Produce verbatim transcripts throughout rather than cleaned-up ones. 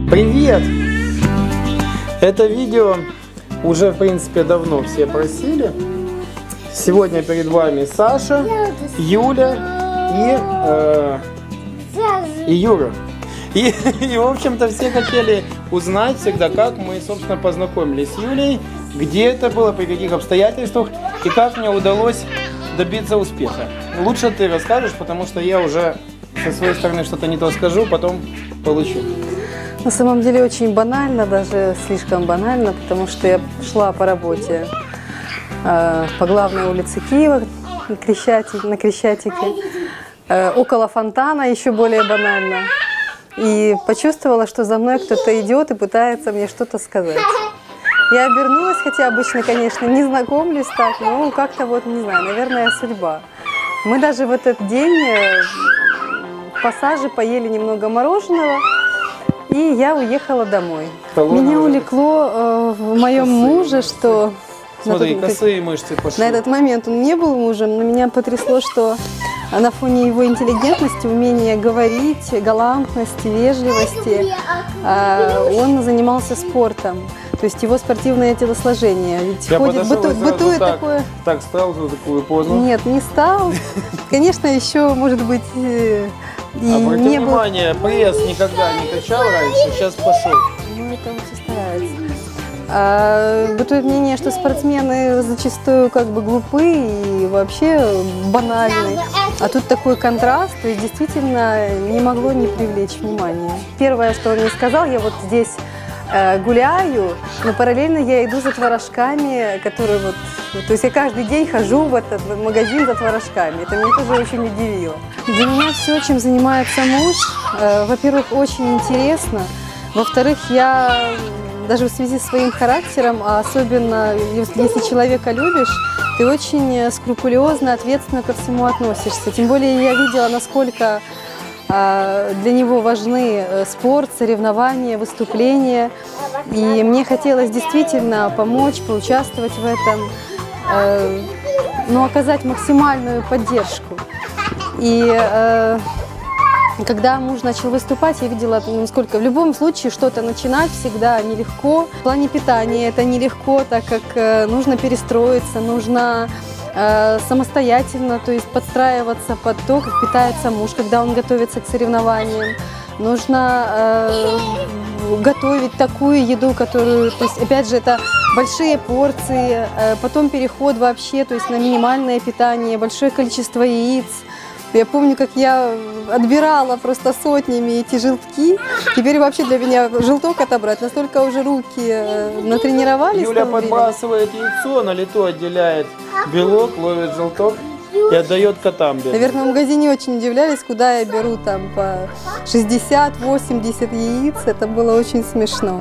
Привет! Это видео уже, в принципе, давно все просили. Сегодня перед вами Саша, Юля и, э, и Юра. И, и, в общем-то, все хотели узнать всегда, как мы, собственно, познакомились с Юлей, где это было, при каких обстоятельствах и как мне удалось добиться успеха. Лучше ты расскажешь, потому что я уже со своей стороны что-то не то скажу, потом получу. На самом деле очень банально, даже слишком банально, потому что я шла по работе э, по главной улице Киева на Крещатике, на Крещатике э, около фонтана, еще более банально. И почувствовала, что за мной кто-то идет и пытается мне что-то сказать. Я обернулась, хотя обычно, конечно, не знакомлюсь так, но как-то вот, не знаю, наверное, судьба. Мы даже в этот день в пассаже поели немного мороженого, и я уехала домой. Талоны Меня уже... увлекло э, в моем косые муже, мышцы. Что... Смотри, на косые мышцы пошли. На этот момент он не был мужем, но меня потрясло, что на фоне его интеллигентности, умения говорить, галантности, вежливости, э, он занимался спортом. То есть его спортивное телосложение. Ведь я ходит, быту, бытует так, такое... Так, стал за такую позу? Нет, не стал. Конечно, еще, может быть, и Обрати не внимание, был... пресс никогда не качал раньше, сейчас пошел. Ну, это он все старается. А, бытует мнение, что спортсмены зачастую как бы глупы и вообще банальны. А тут такой контраст, то есть действительно не могло не привлечь внимание. Первое, что он мне сказал, я вот здесь э, гуляю, но параллельно я иду за творожками, которые вот... То есть я каждый день хожу в этот магазин за творожками. Это меня тоже очень удивило. Для меня все, чем занимается муж, э, во-первых, очень интересно. Во-вторых, я даже в связи с своим характером, а особенно если человека любишь, ты очень скрупулезно, ответственно ко всему относишься. Тем более я видела, насколько э, для него важны спорт, соревнования, выступления. И мне хотелось действительно помочь, поучаствовать в этом, э, но оказать максимальную поддержку. И э, когда муж начал выступать, я видела, насколько в любом случае что-то начинать всегда нелегко. В плане питания это нелегко, так как э, нужно перестроиться, нужно э, самостоятельно, то есть подстраиваться под то, как питается муж, когда он готовится к соревнованиям. Нужно э, готовить такую еду, которую, то есть, опять же, это большие порции, э, потом переход вообще, то есть на минимальное питание, большое количество яиц. Я помню, как я отбирала просто сотнями эти желтки. Теперь вообще для меня желток отобрать, настолько уже руки натренировались. Юля подбрасывает яйцо, на лету отделяет белок, ловит желток и отдает котам. Белок. Наверное, в магазине очень удивлялись, куда я беру там по шестьдесят-восемьдесят яиц. Это было очень смешно.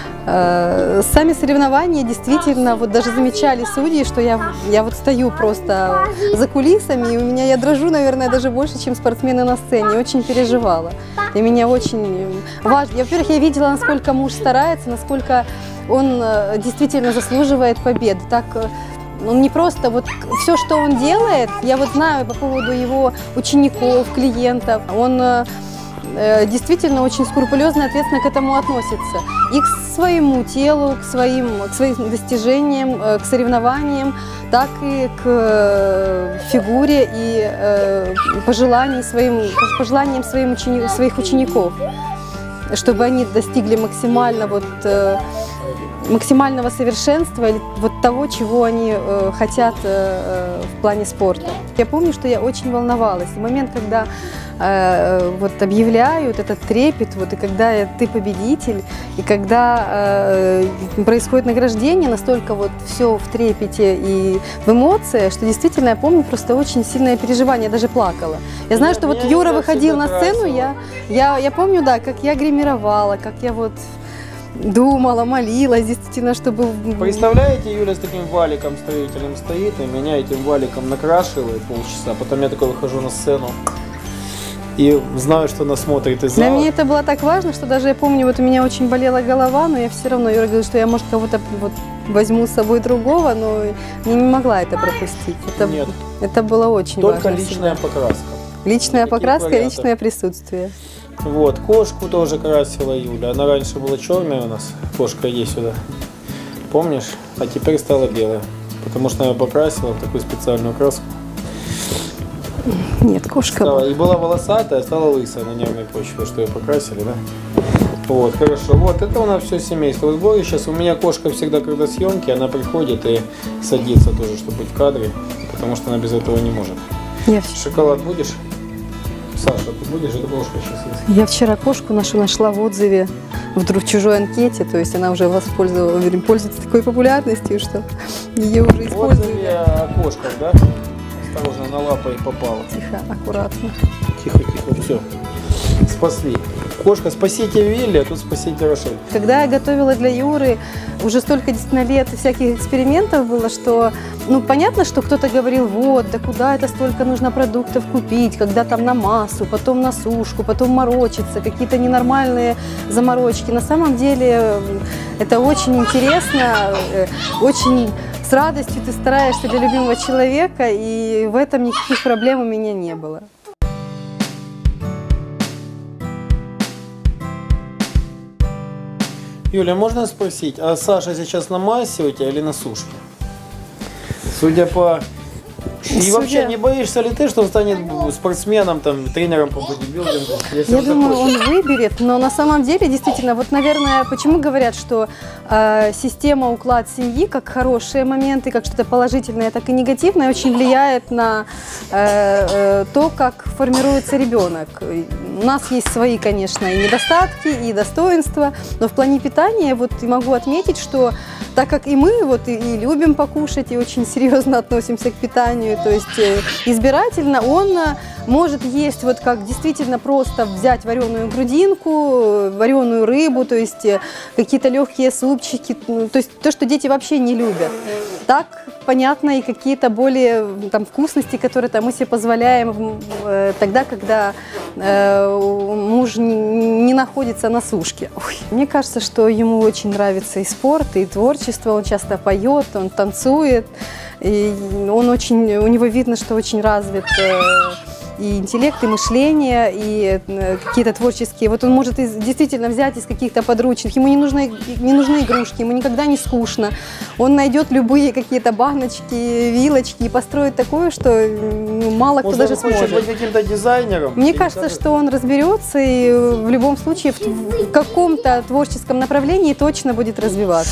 Сами соревнования действительно, вот даже замечали судьи, что я, я вот стою просто за кулисами, и у меня, я дрожу, наверное, даже больше, чем спортсмены на сцене, очень переживала. Для меня очень важно. Во-первых, я видела, насколько муж старается, насколько он действительно заслуживает победы. Так, он не просто, вот все, что он делает, я вот знаю по поводу его учеников, клиентов, он действительно очень скрупулезно и ответственно к этому относится. И к своему телу, к своим, к своим достижениям, к соревнованиям, так и к фигуре и пожеланиям своим, пожеланиям своим ученик, своих учеников, чтобы они достигли максимально вот, максимального совершенства, вот того, чего они э, хотят э, в плане спорта. Я помню, что я очень волновалась. И момент, когда э, вот объявляют этот трепет, вот, и когда ты победитель, и когда э, происходит награждение, настолько вот все в трепете и в эмоциях, что действительно я помню просто очень сильное переживание, я даже плакала. Я знаю, что вот Юра выходил на сцену, я, я, я помню, да, как я гримировала, как я вот думала, молилась, действительно, чтобы... Представляете, Юля с таким валиком строительным стоит, и меня этим валиком накрашивает полчаса, потом я такой выхожу на сцену и знаю, что она смотрит из зала. Для меня это было так важно, что даже я помню, вот у меня очень болела голова, но я все равно, Юра говорит, что я, может, кого-то вот возьму с собой другого, но я не могла это пропустить. Это, Нет. Это было очень Только важно. Только личная всегда. покраска. Личная Таких покраска, вариантов. личное присутствие. Вот, кошку тоже красила Юля. Она раньше была черная у нас. Кошка, иди сюда. Помнишь? А теперь стала белая. Потому что она покрасила в такую специальную краску. Нет, кошка. Стала, и была волосатая, стала лысая на нервной почве, что ее покрасили, да? Вот, хорошо. Вот, это у нас все семейство. Вот Горе сейчас, у меня кошка всегда, когда съемки, она приходит и садится тоже, чтобы быть в кадре. Потому что она без этого не может. Я, Шоколад будешь? Саша, ты будешь? Это кошка сейчас есть. я вчера кошку нашу нашла в отзыве вдруг в чужой анкете, то есть она уже воспользовалась, вернее, пользуется такой популярностью, что ее уже Вот используют. о кошках, да? Осторожно, на лапу и попала. Тихо, аккуратно. Тихо, тихо, все. Спасли. Кошка, спасите Вилли, а тут спасите Рошель. Когда я готовила для Юры, уже столько действительно лет всяких экспериментов было, что, ну, понятно, что кто-то говорил, вот, да куда это столько нужно продуктов купить, когда там на массу, потом на сушку, потом морочиться, какие-то ненормальные заморочки. На самом деле это очень интересно, очень с радостью ты стараешься для любимого человека, и в этом никаких проблем у меня не было. Юля, можно спросить, а Саша сейчас на массе у тебя или на сушке? Судя по... И Судя- вообще, не боишься ли ты, что он станет спортсменом, там, тренером по бодибилдингу? Если Я он думаю, захочет? он выберет, но на самом деле, действительно, вот, наверное, почему говорят, что э, система, уклад семьи, как хорошие моменты, как что-то положительное, так и негативное, очень влияет на э, э, то, как формируется ребенок. У нас есть свои, конечно, и недостатки, и достоинства, но в плане питания вот и могу отметить, что так как и мы вот и, и любим покушать, и очень серьезно относимся к питанию, то есть э, избирательно, он э, может есть вот как действительно просто взять вареную грудинку, вареную рыбу, то есть э, какие-то легкие супчики, ну, то есть то, что дети вообще не любят. Так, понятно, и какие-то более там вкусности, которые там мы себе позволяем э, тогда, когда э, муж не, не находится на сушке. Ой, мне кажется, что ему очень нравится и спорт, и творчество, он часто поет, он танцует, и он очень, у него видно, что очень развит э, и интеллект, и мышление, и э, какие-то творческие. Вот он может из, действительно взять из каких-то подручных, ему не нужны, не нужны игрушки, ему никогда не скучно. Он найдет любые какие-то баночки, вилочки и построит такое, что ну, мало кто Может, даже он хочет сможет. быть каким-то дизайнером? Мне Или кажется, как что он разберется и в любом случае в, в каком-то творческом направлении точно будет развиваться.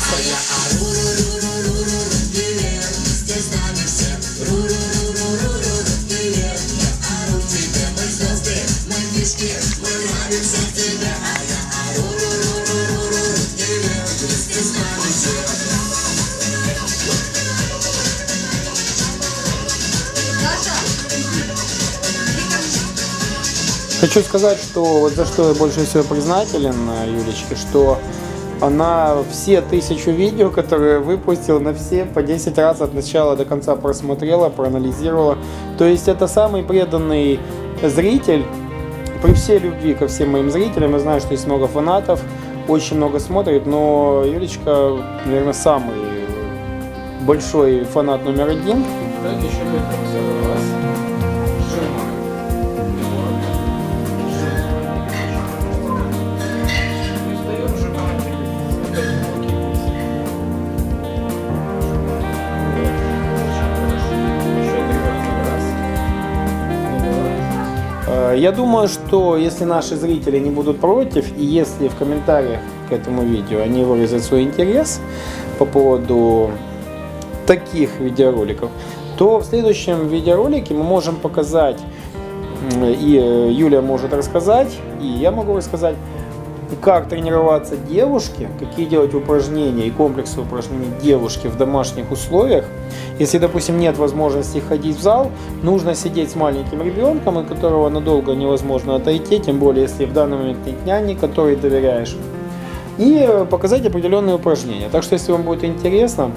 Хочу сказать, что вот за что я больше всего признателен Юлечке, что она все тысячу видео, которые выпустила, на все по десять раз от начала до конца просмотрела, проанализировала. То есть это самый преданный зритель. При всей любви ко всем моим зрителям, я знаю, что есть много фанатов, очень много смотрит, но Юлечка, наверное, самый большой фанат номер один. Давайте еще раз. Я думаю, что если наши зрители не будут против, и если в комментариях к этому видео они выразят свой интерес по поводу таких видеороликов, то в следующем видеоролике мы можем показать, и Юля может рассказать, и я могу рассказать, как тренироваться девушке, какие делать упражнения и комплексы упражнений девушке в домашних условиях. Если, допустим, нет возможности ходить в зал, нужно сидеть с маленьким ребенком, от которого надолго невозможно отойти, тем более, если в данный момент нет няни, которой доверяешь, и показать определенные упражнения. Так что, если вам будет интересно,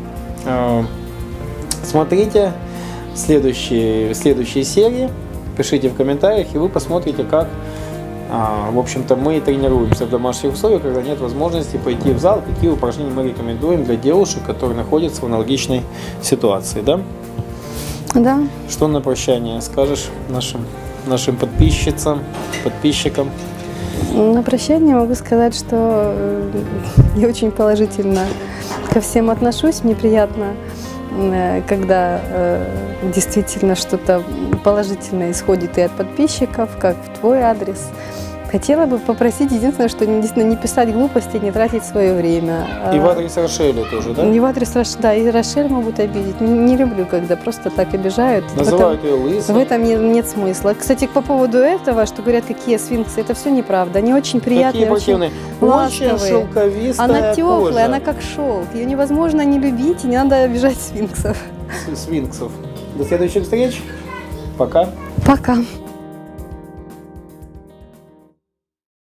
смотрите следующие, следующие серии, пишите в комментариях, и вы посмотрите, как в общем-то, мы тренируемся в домашних условиях, когда нет возможности пойти в зал. Какие упражнения мы рекомендуем для девушек, которые находятся в аналогичной ситуации, да? Да. Что на прощание скажешь нашим нашим подписчицам, подписчикам? На прощание могу сказать, что я очень положительно ко всем отношусь. Мне приятно, когда действительно что-то положительное исходит и от подписчиков, как в твой адрес. Хотела бы попросить единственное, что действительно не писать глупости, не тратить свое время. И в адрес Рошеля тоже, да? И в адрес Рошеля, да, и Рошель могут обидеть. Не, не люблю, когда просто так обижают. Называют в этом, ее лысой. В этом нет, нет смысла. Кстати, по поводу этого, что говорят, какие сфинксы, это все неправда. Они очень приятные, очень ласковые. Очень шелковистая Она теплая, кожа. она как шелк. Ее невозможно не любить, и не надо обижать сфинксов. Сфинксов. До следующих встреч. Пока. Пока.